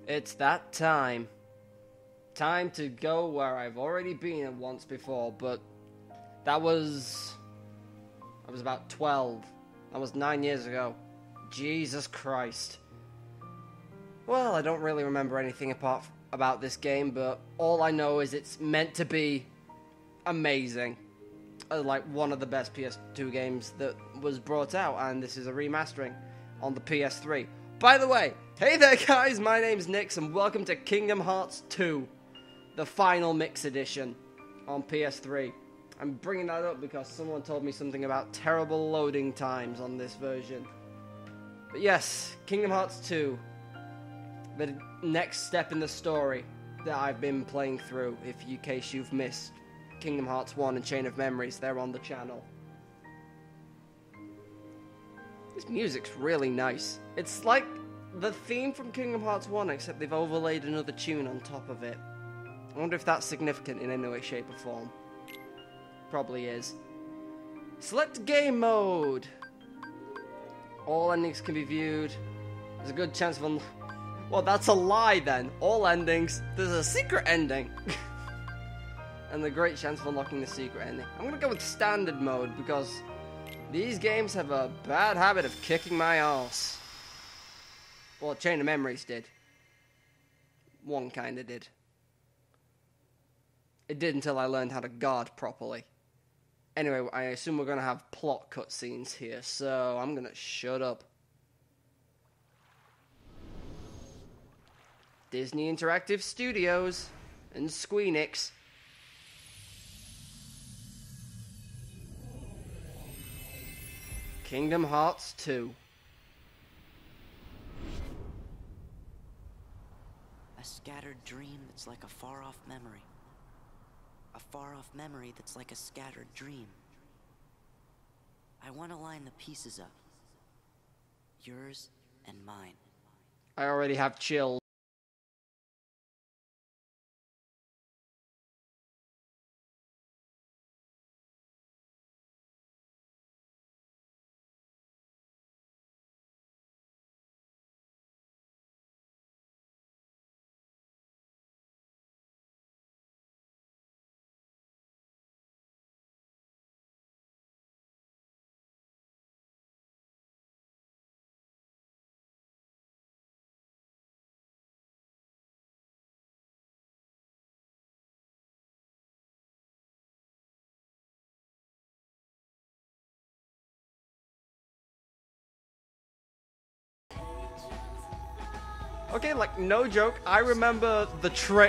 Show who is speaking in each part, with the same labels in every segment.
Speaker 1: It's that time. Time to go where I've already been once before, but I was about 12. That was 9 years ago. Jesus Christ. Well, I don't really remember anything about this game, but all I know is it's meant to be amazing. Like one of the best PS2 games that was brought out, and this is a remastering on the PS3. By the way, hey there guys, my name's Nix, and welcome to Kingdom Hearts 2, the final mix edition on PS3. I'm bringing that up because someone told me something about terrible loading times on this version. But yes, Kingdom Hearts 2, the next step in the story that I've been playing through, in case you've missed Kingdom Hearts 1 and Chain of Memories, they're on the channel. This music's really nice. It's like the theme from Kingdom Hearts 1, except they've overlaid another tune on top of it. I wonder if that's significant in any way, shape, or form. Probably is. Select game mode. All endings can be viewed. There's a good chance of well, that's a lie then. All endings. There's a secret ending. And the great chance of unlocking the secret ending. I'm gonna go with standard mode because these games have a bad habit of kicking my ass. Well, Chain of Memories did. One kinda did. It did until I learned how to guard properly. Anyway, I assume we're gonna have plot cutscenes here, so I'm gonna shut up. Disney Interactive Studios and Squeenix. Kingdom Hearts 2.
Speaker 2: A scattered dream that's like a far-off memory. A far-off memory that's like a scattered dream. I want to line the pieces up. Yours and mine.
Speaker 1: I already have chills. Okay, like, no joke, I remember the trip.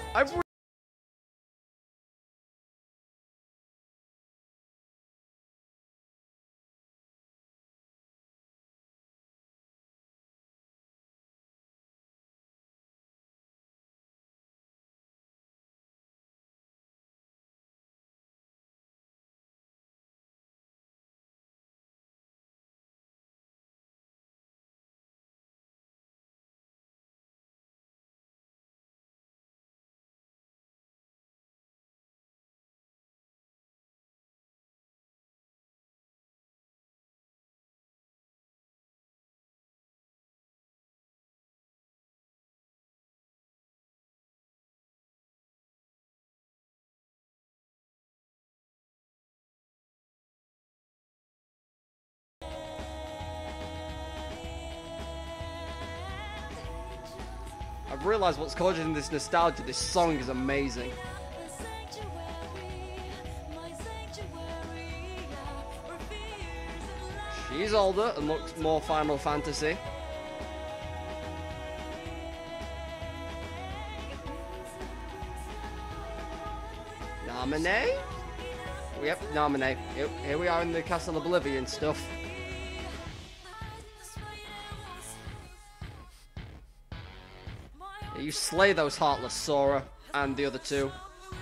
Speaker 1: I've realised what's causing this nostalgia. This song is amazing. She's older and looks more Final Fantasy. Nominee? Yep, nominee. Here we are in the Castle of Oblivion stuff. You slay those heartless Sora and the other two.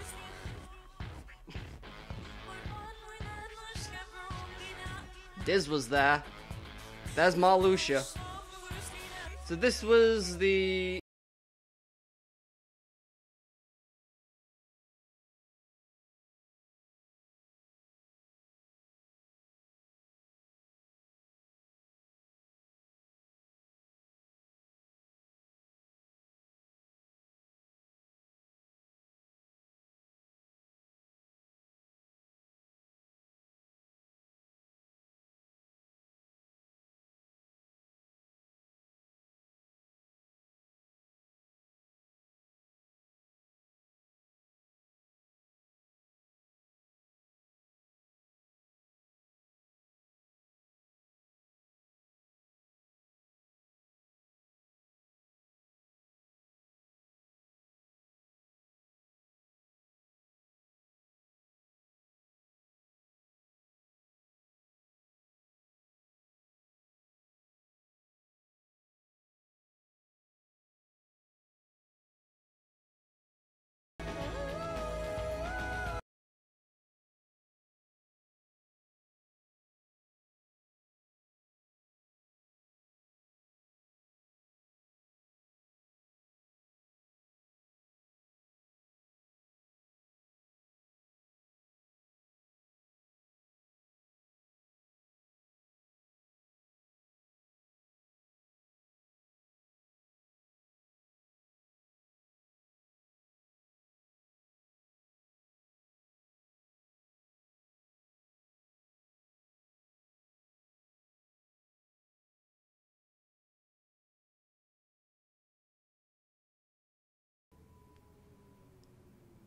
Speaker 1: Diz was there. There's Marluxia. So this was the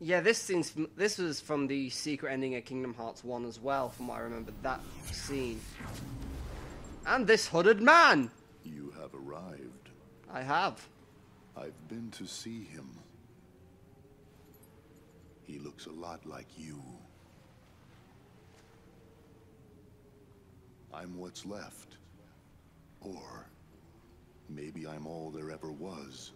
Speaker 1: Yeah, this was from the secret ending of Kingdom Hearts 1 as well, from what I remember that scene. And this hooded man!
Speaker 3: You have arrived.
Speaker 1: I have.
Speaker 3: I've been to see him. He looks a lot like you. I'm what's left. Or maybe I'm all there ever was.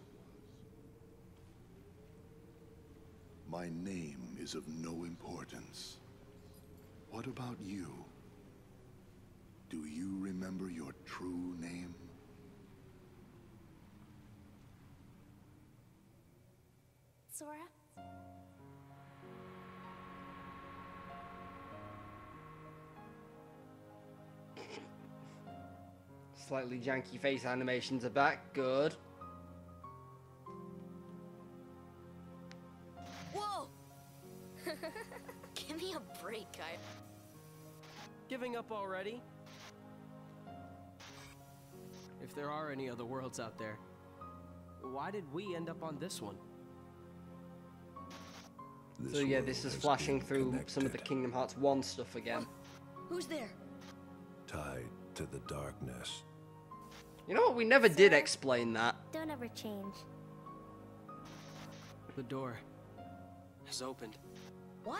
Speaker 3: My name is of no importance. What about you? Do you remember your true name?
Speaker 4: Sora?
Speaker 1: Slightly janky face animations are back. Good.
Speaker 4: Whoa! Give me a break, guy.
Speaker 5: Giving up already? If there are any other worlds out there, why did we end up on this one?
Speaker 1: So yeah, this is flashing through some of the Kingdom Hearts 1 stuff again.
Speaker 4: Who's there?
Speaker 6: Tied to the darkness.
Speaker 1: You know what? We never did explain that.
Speaker 7: Don't ever change.
Speaker 5: The door has opened.
Speaker 4: What?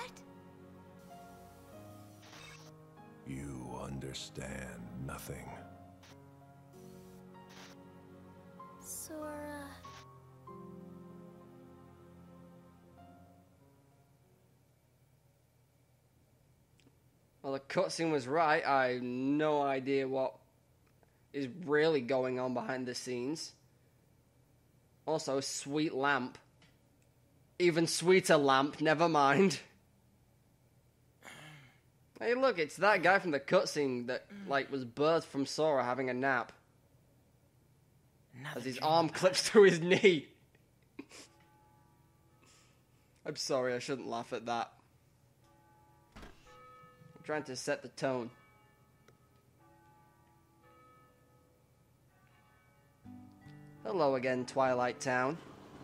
Speaker 6: You understand nothing.
Speaker 7: Sora.
Speaker 1: Well, the cutscene was right. I have no idea what is really going on behind the scenes. Also, sweet lamp. Even sweeter lamp, never mind. Hey, look, it's that guy from the cutscene that, like, was birthed from Sora having a nap. As his arm clips through his knee. I'm sorry, I shouldn't laugh at that. I'm trying to set the tone. Hello again, Twilight Town.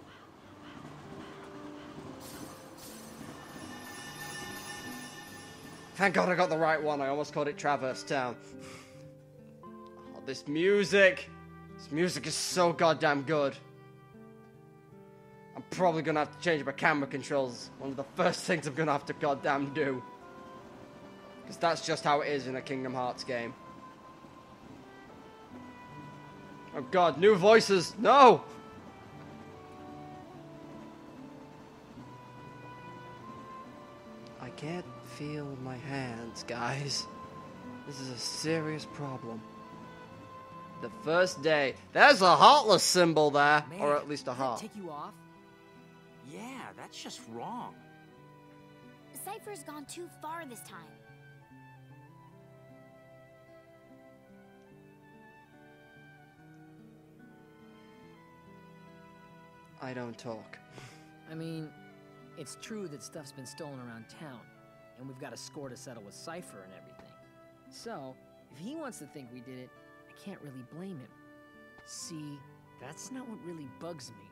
Speaker 1: Thank God I got the right one. I almost called it Traverse Town. Oh, this music. This music is so goddamn good. I'm probably going to have to change my camera controls. One of the first things I'm going to have to goddamn do. Because that's just how it is in a Kingdom Hearts game. Oh God, new voices. No! I can't feel my hands, guys. This is a serious problem. The first day. There's a heartless symbol there.
Speaker 2: Man,
Speaker 1: or at least a
Speaker 2: did that
Speaker 1: heart.
Speaker 2: take you off? Yeah, that's just wrong.
Speaker 7: Cypher's gone too far this time.
Speaker 1: I don't talk.
Speaker 8: I mean, it's true that stuff's been stolen around town, and we've got a score to settle with Cypher and everything. So, if he wants to think we did it, I can't really blame him. See, that's not what really bugs me.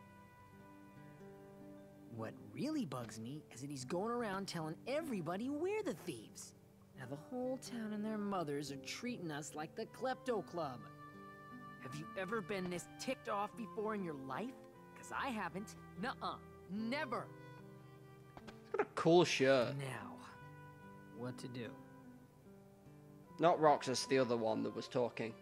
Speaker 8: What really bugs me is that he's going around telling everybody we're the thieves. Now the whole town and their mothers are treating us like the Klepto Club. Have you ever been this ticked off before in your life? Because I haven't. Nuh-uh. Never.
Speaker 1: It's got a cool shirt.
Speaker 8: Now, what to do?
Speaker 1: Not Roxas, the other one that was talking.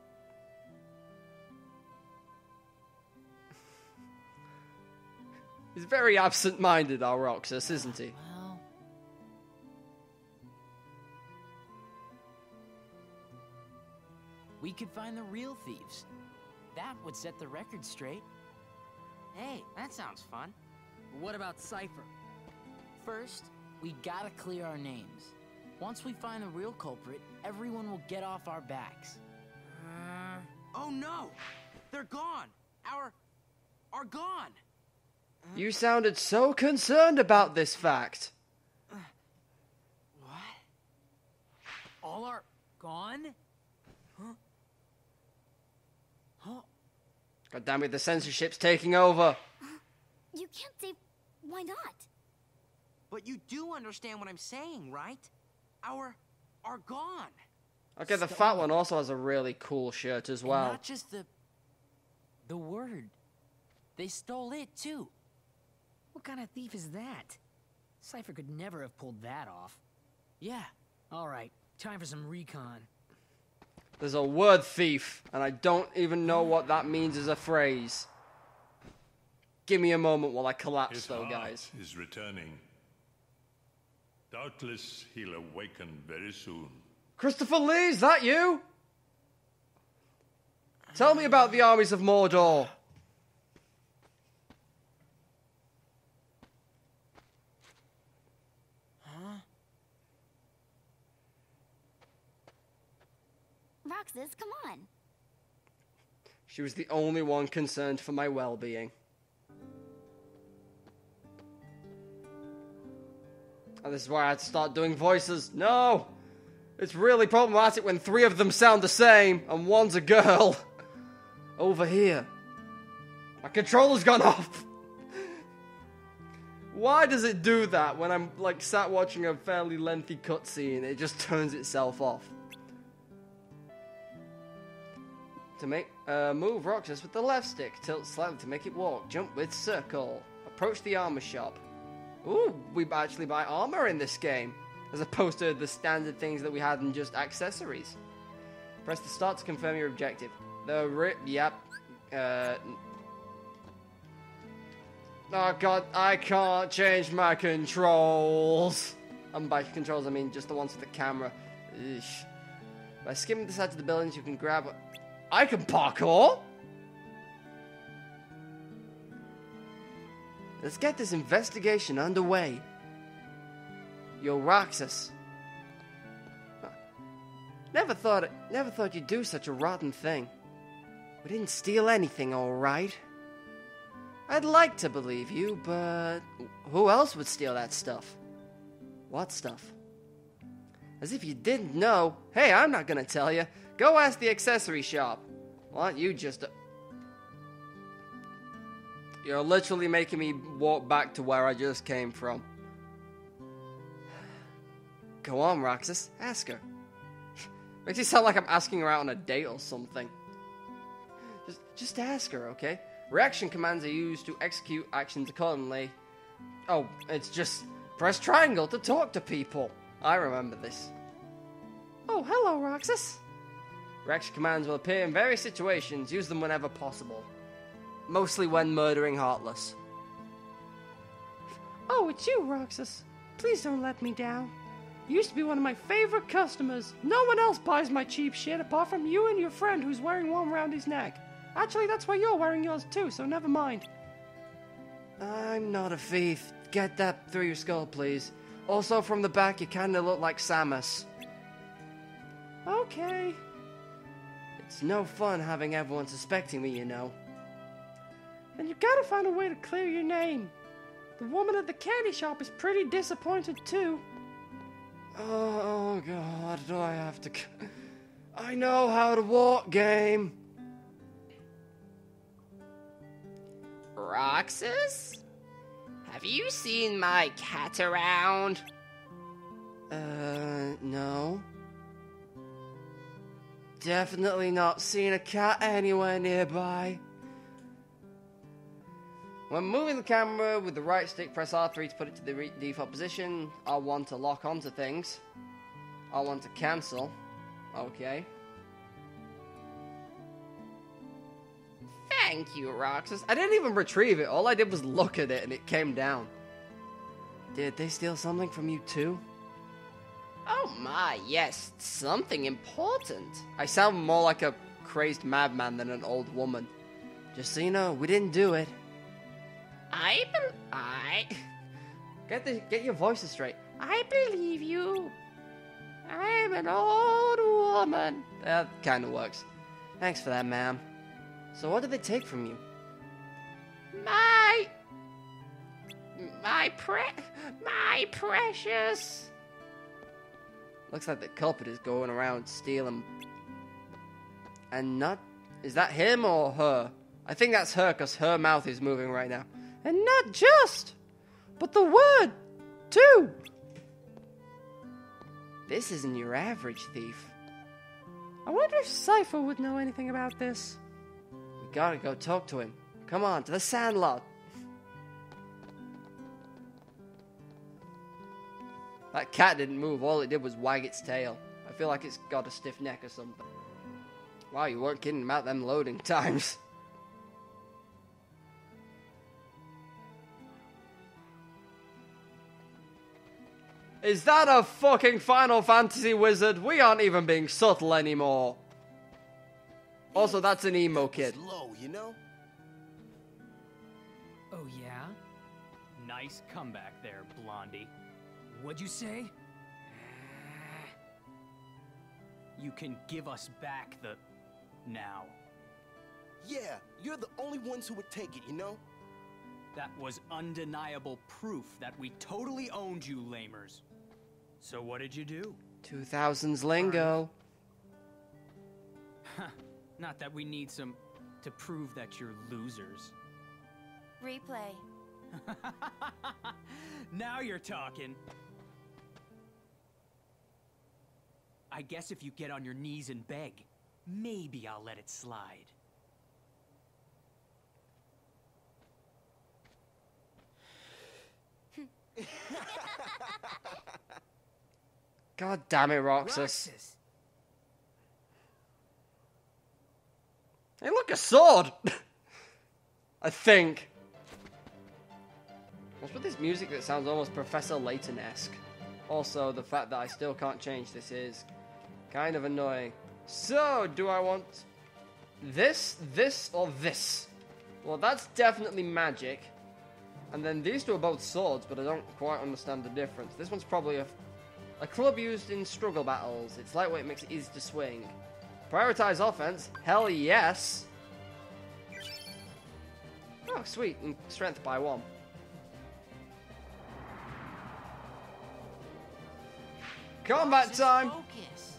Speaker 1: He's very absent-minded, our Roxas, isn't he?
Speaker 8: Well...
Speaker 2: We could find the real thieves. That would set the record straight. Hey, that sounds fun.
Speaker 8: What about Cypher?
Speaker 2: First, we gotta clear our names. Once we find the real culprit, everyone will get off our backs. Oh no! They're gone! Are gone!
Speaker 1: You sounded so concerned about this fact.
Speaker 2: What?
Speaker 8: All are gone?
Speaker 1: God damn it, the censorship's taking over.
Speaker 7: You can't say... Why not?
Speaker 9: But you do understand what I'm saying, right? Are gone.
Speaker 1: Okay, the fat one also has a really cool shirt as well.
Speaker 8: And not just the word. They stole it, too. What kind of thief is that? Cypher could never have pulled that off. Yeah. All right. Time for some recon.
Speaker 1: There's a word thief, and I don't even know what that means as a phrase. Give me a moment while I collapse,
Speaker 10: His
Speaker 1: though,
Speaker 10: heart
Speaker 1: guys.
Speaker 10: is returning. Doubtless he'll awaken very soon.
Speaker 1: Christopher Lee, is that you? Tell me about the armies of Mordor.
Speaker 7: Roxas, come on.
Speaker 1: She was the only one concerned for my well-being. And this is why I had to start doing voices. No! It's really problematic when 3 of them sound the same, and one's a girl. Over here. My controller's gone off! Why does it do that when I'm, like, sat watching a fairly lengthy cutscene? It just turns itself off. To make move Roxas with the left stick. Tilt slightly to make it walk. Jump with circle. Approach the armor shop. Ooh, we actually buy armor in this game, as opposed to the standard things that we had in just accessories. Press the start to confirm your objective. Yep. Oh god, I can't change my controls. And by controls, I mean just the ones with the camera. Eesh. By skimming the sides of the buildings, you can grab... I can parkour? Let's get this investigation underway. Yo, Roxas. Never thought you'd do such a rotten thing. We didn't steal anything, all right. I'd like to believe you, but who else would steal that stuff? What stuff? As if you didn't know. Hey, I'm not gonna tell you. Go ask the accessory shop. Why aren't you just You're literally making me walk back to where I just came from. Go on, Roxas. Ask her. Makes it sound like I'm asking her out on a date or something. Just ask her, okay? Reaction commands are used to execute actions accordingly. Oh, it's just press triangle to talk to people. I remember this. Oh, hello, Roxas. Reaction commands will appear in various situations. Use them whenever possible. Mostly when murdering Heartless. Oh, it's you, Roxas. Please don't let me down. You used to be one of my favorite customers. No one else buys my cheap shit apart from you and your friend who's wearing one around his neck. Actually, that's why you're wearing yours too, so never mind. I'm not a thief. Get that through your skull, please. Also, from the back, you kinda look like Samus. Okay. It's no fun having everyone suspecting me, you know. And you gotta find a way to clear your name. The woman at the candy shop is pretty disappointed too. Oh god, do I have to... I know how to walk, game.
Speaker 11: Roxas? Have you seen my cat around?
Speaker 1: No. Definitely not seen a cat anywhere nearby. When moving the camera with the right stick, press R3 to put it to the default position. R1 to lock onto things. R1 to cancel. Okay.
Speaker 11: Thank you, Roxas.
Speaker 1: I didn't even retrieve it. All I did was look at it and it came down. Did they steal something from you too?
Speaker 11: Oh my, yes, something important.
Speaker 1: I sound more like a crazed madman than an old woman. Just so you know, we didn't do it. Get your voices straight.
Speaker 11: I believe you. I'm an old woman.
Speaker 1: That kind of works. Thanks for that, ma'am. So what did they take from you?
Speaker 11: My precious.
Speaker 1: Looks like the culprit is going around stealing. And not... Is that him or her? I think that's her, because her mouth is moving right now. And not just, but the word 2! This isn't your average thief. I wonder if Cypher would know anything about this. We gotta go talk to him. Come on, to the sandlot. That cat didn't move. All it did was wag its tail. I feel like it's got a stiff neck or something. Wow, you weren't kidding about them loading times. Is that a fucking Final Fantasy wizard? We aren't even being subtle anymore. Also, that's an emo kid.
Speaker 12: Low, you know?
Speaker 8: Oh, yeah?
Speaker 13: Nice comeback there, Blondie.
Speaker 8: What'd you say?
Speaker 13: You can give us back the... now.
Speaker 12: Yeah, you're the only ones who would take it, you know?
Speaker 13: That was undeniable proof that we totally owned you, lamers. So what did you do?
Speaker 1: 2000s lingo.
Speaker 13: Not that we need some to prove that you're losers.
Speaker 4: Replay.
Speaker 13: Now you're talking. I guess if you get on your knees and beg, maybe I'll let it slide.
Speaker 1: God damn it, Roxas. Hey, look, a sword! I think. What's with this music that sounds almost Professor Layton-esque? Also, the fact that I still can't change this is kind of annoying. So, do I want this, or this? Well, that's definitely magic. And then these two are both swords, but I don't quite understand the difference. This one's probably a club used in struggle battles. It's lightweight, makes it easy to swing. Prioritize offense? Hell yes! Oh, sweet. And strength by 1. Combat time!
Speaker 9: Focus.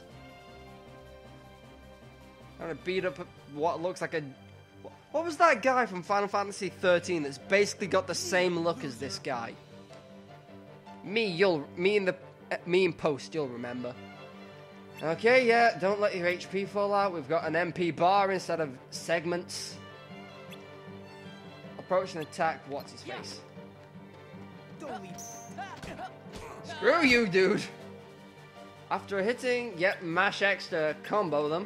Speaker 1: I'm gonna beat up what looks like a... What was that guy from Final Fantasy 13 that's basically got the same look as this guy? Me in post, you'll remember. Okay, yeah, don't let your HP fall out. We've got an MP bar instead of segments. Approach and attack, what's his face? Screw you, dude! After hitting, yep, mash X to combo them.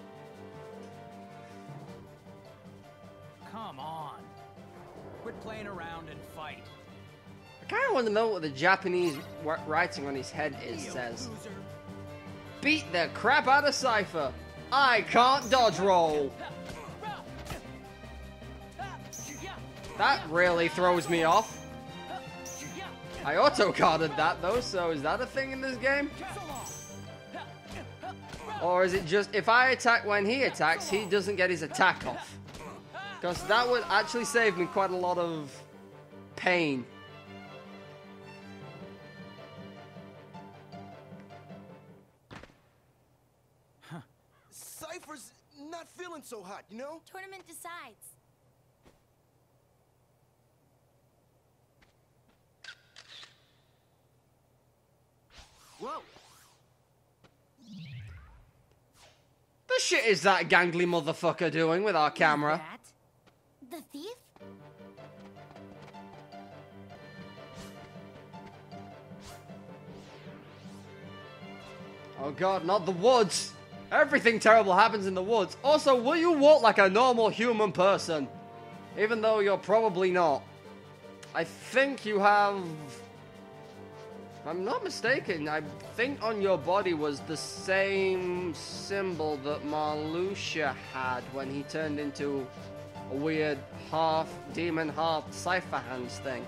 Speaker 13: Come on. Quit playing around and fight.
Speaker 1: I kind of want to know what the Japanese writing on his head says. Beat the crap out of Cypher. I can't dodge roll. That really throws me off. I auto-carded that though, so is that a thing in this game? Or is it just, if I attack when he attacks, he doesn't get his attack off? Because that would actually save me quite a lot of pain.
Speaker 12: Cypher's not feeling so hot, you know?
Speaker 4: Tournament decides.
Speaker 9: Whoa.
Speaker 1: The shit is that gangly motherfucker doing with our camera?
Speaker 7: The thief?
Speaker 1: Oh god, not the woods! Everything terrible happens in the woods. Also, will you walk like a normal human person? Even though you're probably not. I think you have... If I'm not mistaken, I think on your body was the same symbol that Marluxia had when he turned into a weird half demon, half cipher hands thing.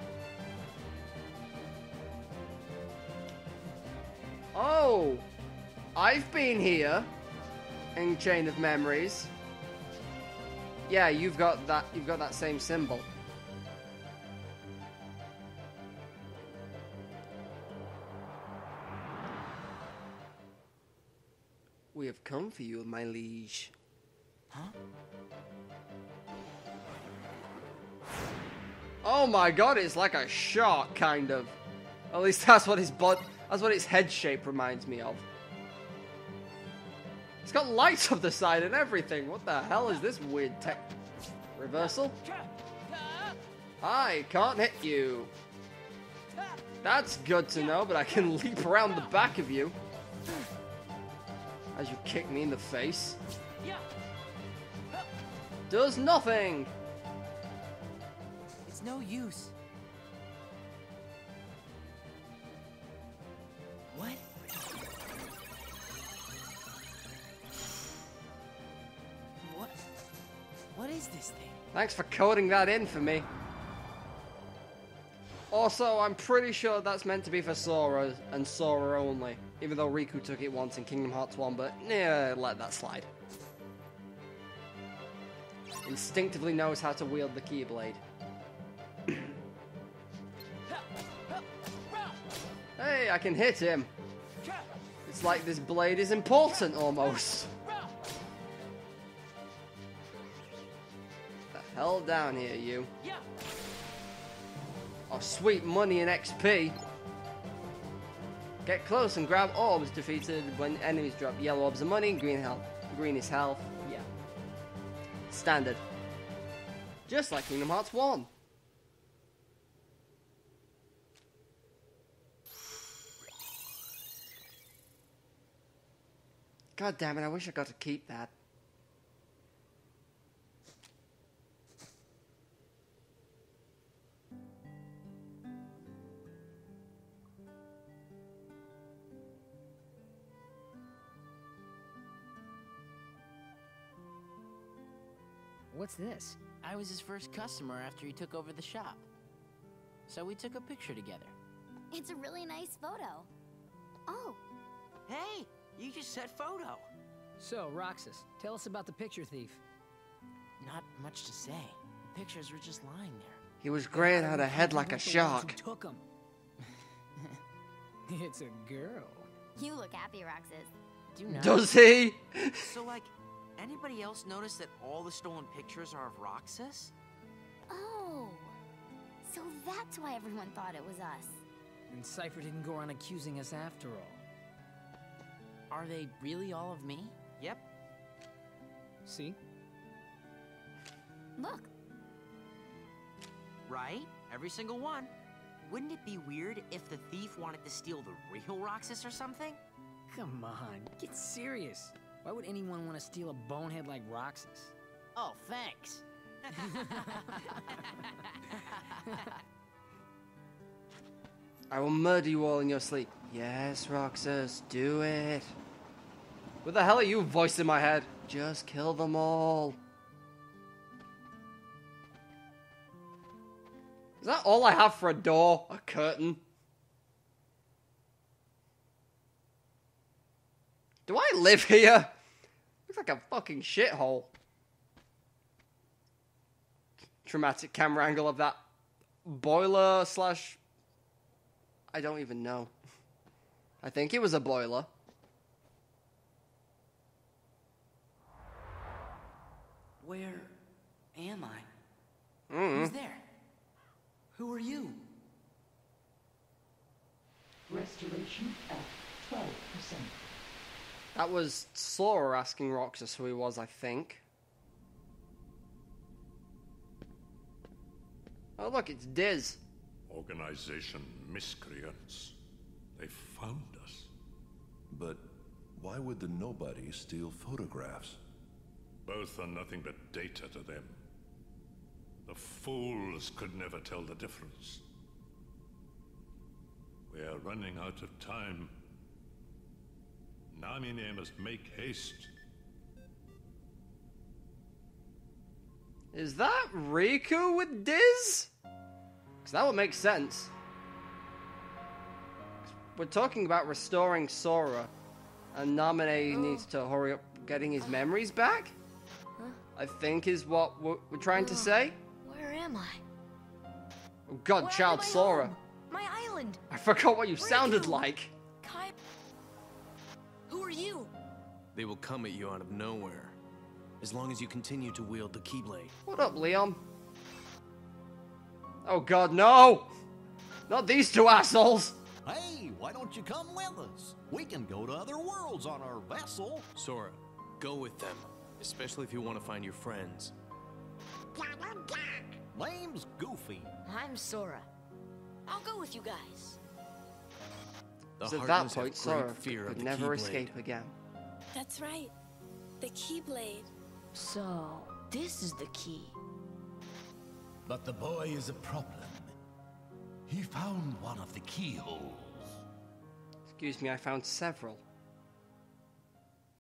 Speaker 1: Oh! I've been here in Chain of Memories. Yeah, you've got that same symbol. We have come for you, my liege.
Speaker 9: Huh?
Speaker 1: Oh my god, it's like a shark, kind of. At least that's what his head shape reminds me of. It's got lights up the side and everything. What the hell is this weird tech reversal? I can't hit you. That's good to know, but I can leap around the back of you as you kick me in the face. Does nothing.
Speaker 9: It's no use. What? What is this thing?
Speaker 1: Thanks for coding that in for me. Also, I'm pretty sure that's meant to be for Sora and Sora only. Even though Riku took it once in Kingdom Hearts 1, but yeah, let that slide. Instinctively knows how to wield the Keyblade. Hey, I can hit him. It's like this blade is important, almost. The hell down here, you. Oh, sweet money and XP. Get close and grab orbs defeated when enemies drop yellow orbs of money, green is health. Yeah. Standard. Just like Kingdom Hearts 1. God damn it, I wish I got to keep that.
Speaker 8: What's this?
Speaker 2: I was his first customer after he took over the shop. So we took a picture together.
Speaker 7: It's a really nice photo. Oh.
Speaker 9: Hey, you just said photo.
Speaker 8: So, Roxas, tell us about the picture thief.
Speaker 2: Not much to say. The pictures were just lying there.
Speaker 1: He was great, had a head like a shark.
Speaker 8: Took him. It's a girl.
Speaker 7: You look happy, Roxas.
Speaker 2: Do not.
Speaker 1: Does he?
Speaker 9: So, like, anybody else notice that all the stolen pictures are of Roxas?
Speaker 7: Oh. So that's why everyone thought it was us.
Speaker 8: And Cypher didn't go around accusing us after all.
Speaker 2: Are they really all of me?
Speaker 9: Yep.
Speaker 8: See?
Speaker 7: Look.
Speaker 9: Right? Every single one. Wouldn't it be weird if the thief wanted to steal the real Roxas or something?
Speaker 8: Come on, get serious. Why would anyone want to steal a bonehead like Roxas?
Speaker 2: Oh, thanks.
Speaker 1: I will murder you all in your sleep. Yes, Roxas, do it. What the hell are you voiced in my head? Just kill them all. Is that all I have for a door? A curtain? Do I live here? Looks like a fucking shithole. Dramatic camera angle of that boiler slash... I don't even know. I think it was a boiler.
Speaker 2: Where am I?
Speaker 1: Who's
Speaker 2: there? Who are you?
Speaker 14: Restoration at 12%.
Speaker 1: That was Sora asking Roxas who he was, I think. Oh look, it's Diz.
Speaker 10: Organization miscreants. They found us.
Speaker 6: But why would the nobodies steal photographs?
Speaker 10: Both are nothing but data to them. The fools could never tell the difference. We are running out of time. Namine must make haste.
Speaker 1: Is that Riku with Diz? Because that would make sense. We're talking about restoring Sora, and Namine needs to hurry up getting his memories back?
Speaker 7: Huh?
Speaker 1: I think is what we're trying to say.
Speaker 7: Where am I?
Speaker 1: Oh God,
Speaker 7: Where
Speaker 1: child
Speaker 7: am I
Speaker 1: Sora.
Speaker 7: home? My island.
Speaker 1: I forgot what you sounded like.
Speaker 7: Kai. Who are you?
Speaker 5: They will come at you out of nowhere, as long as you continue to wield the Keyblade.
Speaker 1: What up, Leon? Oh God, no! Not these two assholes!
Speaker 15: Why don't you come with us? We can go to other worlds on our vessel.
Speaker 5: Sora, go with them. Especially if you want to find your friends.
Speaker 15: Name's Goofy.
Speaker 16: I'm Sora. I'll go with you guys.
Speaker 1: So at that point, Sora could never escape again.
Speaker 4: That's right. The Keyblade.
Speaker 16: So, this is the key.
Speaker 17: But the boy is a problem. He found one of the keyholes.
Speaker 1: Excuse me, I found several.